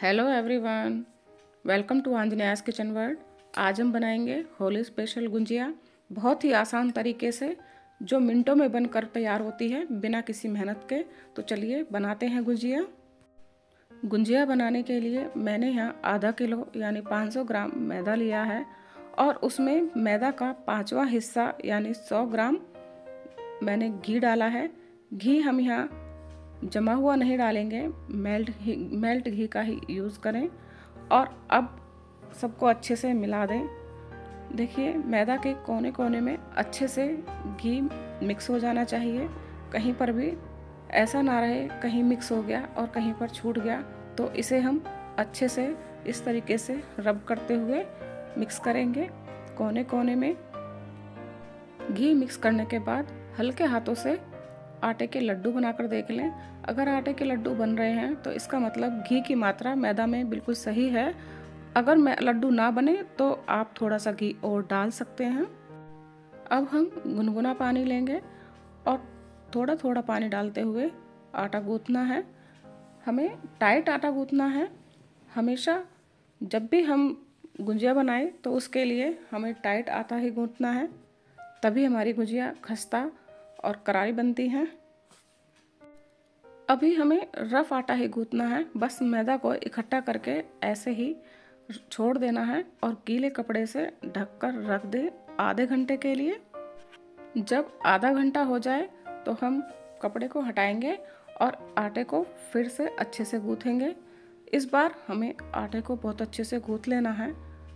Hello everyone, welcome to Anjaneya's kitchen world. आज हम बनाएंगे होली स्पेशल गुंजिया बहुत ही आसान तरीके से, जो मिनटों में बनकर तैयार होती है बिना किसी मेहनत के। तो चलिए बनाते हैं गुंजिया। गुंजिया बनाने के लिए मैंने यहाँ आधा किलो यानी 500 ग्राम मैदा लिया है और उसमें मैदा का 5वां हिस्सा यानी 100 ग्राम मैंने घी डाला है। घी हम यहाँ जमा हुआ नहीं डालेंगे, मेल्ट घी का ही यूज़ करें। और अब सबको अच्छे से मिला दें। देखिए, मैदा के कोने कोने में अच्छे से घी मिक्स हो जाना चाहिए। कहीं पर भी ऐसा ना रहे कहीं मिक्स हो गया और कहीं पर छूट गया। तो इसे हम अच्छे से इस तरीके से रब करते हुए मिक्स करेंगे कोने कोने में। घी मिक्स करने के बाद हल्के हाथों से आटे के लड्डू बनाकर देख लें। अगर आटे के लड्डू बन रहे हैं तो इसका मतलब घी की मात्रा मैदा में बिल्कुल सही है। अगर लड्डू ना बने तो आप थोड़ा सा घी और डाल सकते हैं। अब हम गुनगुना पानी लेंगे और थोड़ा थोड़ा पानी डालते हुए आटा गूंथना है। हमें टाइट आटा गूंथना है। हमेशा जब भी हम गुंजिया बनाएं तो उसके लिए हमें टाइट आटा ही गूंथना है, तभी हमारी गुंजिया खस्ता और करारी बनती हैं। अभी हमें रफ आटा ही गूंथना है। बस मैदा को इकट्ठा करके ऐसे ही छोड़ देना है और गीले कपड़े से ढककर रख दें आधे घंटे के लिए। जब आधा घंटा हो जाए तो हम कपड़े को हटाएंगे और आटे को फिर से अच्छे से गूंथेंगे। इस बार हमें आटे को बहुत अच्छे से गूंथ लेना है।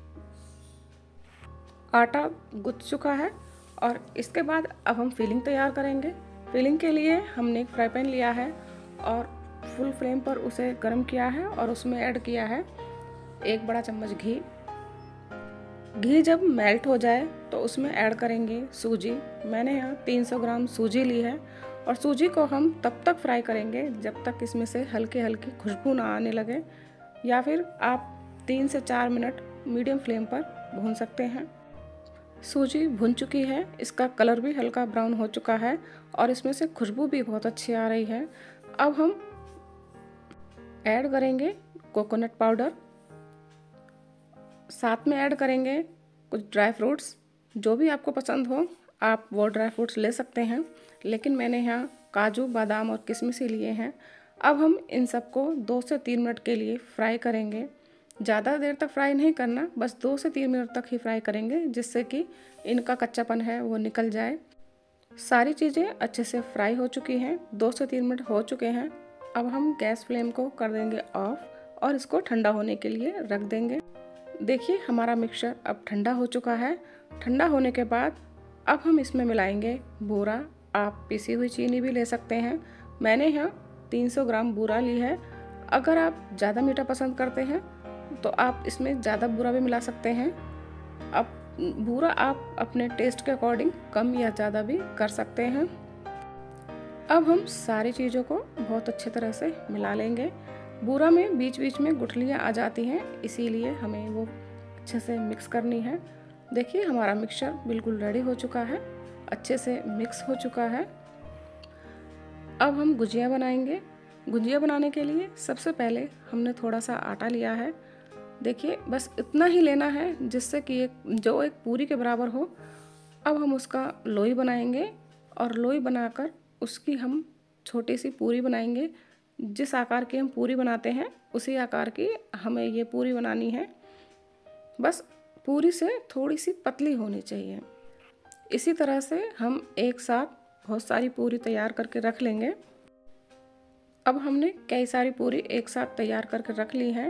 आटा गूंथ चुका है और इसके बाद अब हम फिलिंग तैयार करेंगे। फिलिंग के लिए हमने एक फ्राई पैन लिया है और फुल फ्लेम पर उसे गर्म किया है और उसमें ऐड किया है 1 बड़ा चम्मच घी। घी जब मेल्ट हो जाए तो उसमें ऐड करेंगे सूजी। मैंने यहाँ 300 ग्राम सूजी ली है और सूजी को हम तब तक फ्राई करेंगे जब तक इसमें से हल्की हल्की खुशबू ना आने लगे, या फिर आप 3 से 4 मिनट मीडियम फ्लेम पर भून सकते हैं। सूजी भुन चुकी है, इसका कलर भी हल्का ब्राउन हो चुका है और इसमें से खुशबू भी बहुत अच्छी आ रही है। अब हम ऐड करेंगे कोकोनट पाउडर, साथ में ऐड करेंगे कुछ ड्राई फ्रूट्स। जो भी आपको पसंद हो आप वो ड्राई फ्रूट्स ले सकते हैं, लेकिन मैंने यहाँ काजू, बादाम और किशमिश ही लिए हैं। अब हम इन सबको 2 से 3 मिनट के लिए फ्राई करेंगे। ज़्यादा देर तक फ्राई नहीं करना, बस 2 से 3 मिनट तक ही फ्राई करेंगे, जिससे कि इनका कच्चापन है वो निकल जाए। सारी चीज़ें अच्छे से फ्राई हो चुकी हैं, 2 से 3 मिनट हो चुके हैं। अब हम गैस फ्लेम को कर देंगे ऑफ और इसको ठंडा होने के लिए रख देंगे। देखिए, हमारा मिक्सचर अब ठंडा हो चुका है। ठंडा होने के बाद अब हम इसमें मिलाएंगे बूरा। आप पिसी हुई चीनी भी ले सकते हैं। मैंने यहाँ 300 ग्राम बूरा ली है। अगर आप ज़्यादा मीठा पसंद करते हैं तो आप इसमें ज़्यादा बूरा भी मिला सकते हैं। अब बूरा आप अपने टेस्ट के अकॉर्डिंग कम या ज़्यादा भी कर सकते हैं। अब हम सारी चीज़ों को बहुत अच्छे तरह से मिला लेंगे। बूरा में बीच बीच में गुठलियाँ आ जाती हैं, इसीलिए हमें वो अच्छे से मिक्स करनी है। देखिए, हमारा मिक्सचर बिल्कुल रेडी हो चुका है, अच्छे से मिक्स हो चुका है। अब हम गुजिया बनाएंगे। गुजिया बनाने के लिए सबसे पहले हमने थोड़ा सा आटा लिया है। देखिए, बस इतना ही लेना है जिससे कि एक पूरी के बराबर हो। अब हम उसका लोई बनाएंगे और लोई बनाकर उसकी हम छोटी सी पूरी बनाएंगे। जिस आकार की हम पूरी बनाते हैं उसी आकार की हमें ये पूरी बनानी है। बस पूरी से थोड़ी सी पतली होनी चाहिए। इसी तरह से हम एक साथ बहुत सारी पूरी तैयार करके रख लेंगे। अब हमने कई सारी पूरी एक साथ तैयार करके रख ली हैं।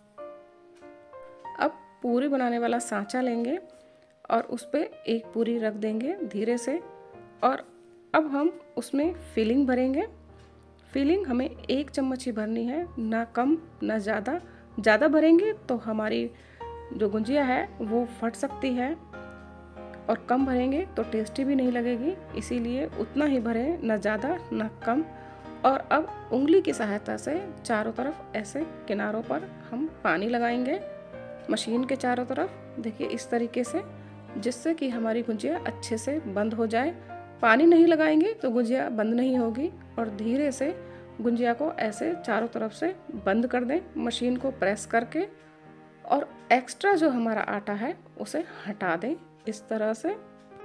अब पूरी बनाने वाला सांचा लेंगे और उस पर एक पूरी रख देंगे धीरे से, और अब हम उसमें फिलिंग भरेंगे। फिलिंग हमें 1 चम्मच ही भरनी है, ना कम ना ज़्यादा। ज़्यादा भरेंगे तो हमारी जो गुंजिया है वो फट सकती है, और कम भरेंगे तो टेस्टी भी नहीं लगेगी। इसीलिए उतना ही भरें, ना ज़्यादा ना कम। और अब उंगली की सहायता से चारों तरफ ऐसे किनारों पर हम पानी लगाएंगे, मशीन के चारों तरफ। देखिए, इस तरीके से, जिससे कि हमारी गुंजिया अच्छे से बंद हो जाए। पानी नहीं लगाएंगे तो गुंजिया बंद नहीं होगी, और धीरे से गुंजिया को ऐसे चारों तरफ से बंद कर दें मशीन को प्रेस करके, और एक्स्ट्रा जो हमारा आटा है उसे हटा दें इस तरह से।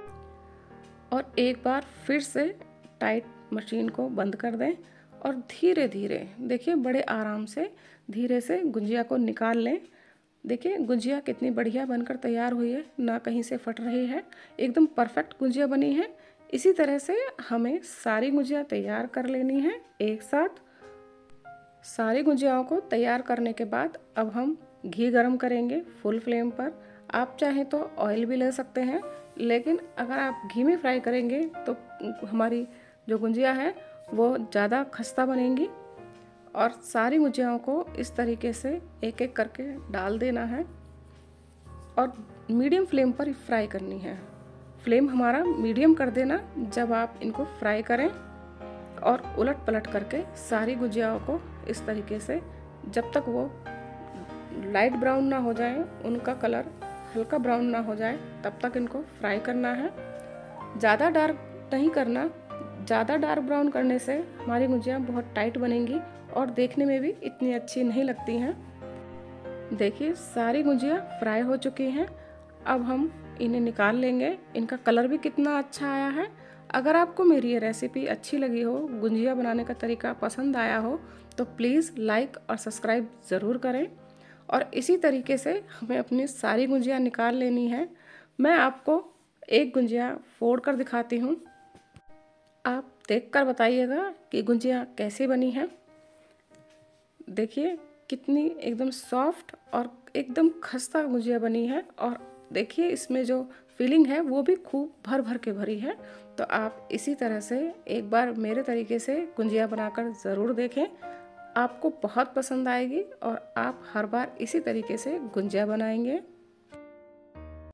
और एक बार फिर से टाइट मशीन को बंद कर दें और धीरे धीरे, देखिए बड़े आराम से धीरे से गुंजिया को निकाल लें। देखिए गुंजिया कितनी बढ़िया बनकर तैयार हुई है, ना कहीं से फट रही है, एकदम परफेक्ट गुंजिया बनी है। इसी तरह से हमें सारी गुंजिया तैयार कर लेनी है एक साथ। सारी गुंजियाओं को तैयार करने के बाद अब हम घी गरम करेंगे फुल फ्लेम पर। आप चाहें तो ऑयल भी ले सकते हैं, लेकिन अगर आप घी में फ्राई करेंगे तो हमारी जो गुंजिया है वो ज़्यादा खस्ता बनेंगी। और सारी गुंजियाओं को इस तरीके से एक एक करके डाल देना है और मीडियम फ्लेम पर फ्राई करनी है। फ्लेम हमारा मीडियम कर देना जब आप इनको फ्राई करें, और उलट पलट करके सारी गुंजियाओं को इस तरीके से जब तक वो लाइट ब्राउन ना हो जाए, उनका कलर हल्का ब्राउन ना हो जाए, तब तक इनको फ्राई करना है। ज़्यादा डार्क नहीं करना, ज़्यादा डार्क ब्राउन करने से हमारी गुंजिया बहुत टाइट बनेंगी और देखने में भी इतनी अच्छी नहीं लगती हैं। देखिए सारी गुंजिया फ्राई हो चुकी हैं। अब हम इन्हें निकाल लेंगे। इनका कलर भी कितना अच्छा आया है। अगर आपको मेरी ये रेसिपी अच्छी लगी हो, गुंजिया बनाने का तरीका पसंद आया हो, तो प्लीज़ लाइक और सब्सक्राइब ज़रूर करें। और इसी तरीके से हमें अपनी सारी गुंजिया निकाल लेनी है। मैं आपको एक गुंजिया फोड़ कर दिखाती हूँ, आप देखकर बताइएगा कि गुंजिया कैसी बनी है। देखिए कितनी एकदम सॉफ्ट और एकदम खस्ता गुंजिया बनी है, और देखिए इसमें जो फीलिंग है वो भी खूब भर भर के भरी है। तो आप इसी तरह से एक बार मेरे तरीके से गुंजिया बनाकर ज़रूर देखें, आपको बहुत पसंद आएगी और आप हर बार इसी तरीके से गुंजिया बनाएंगे।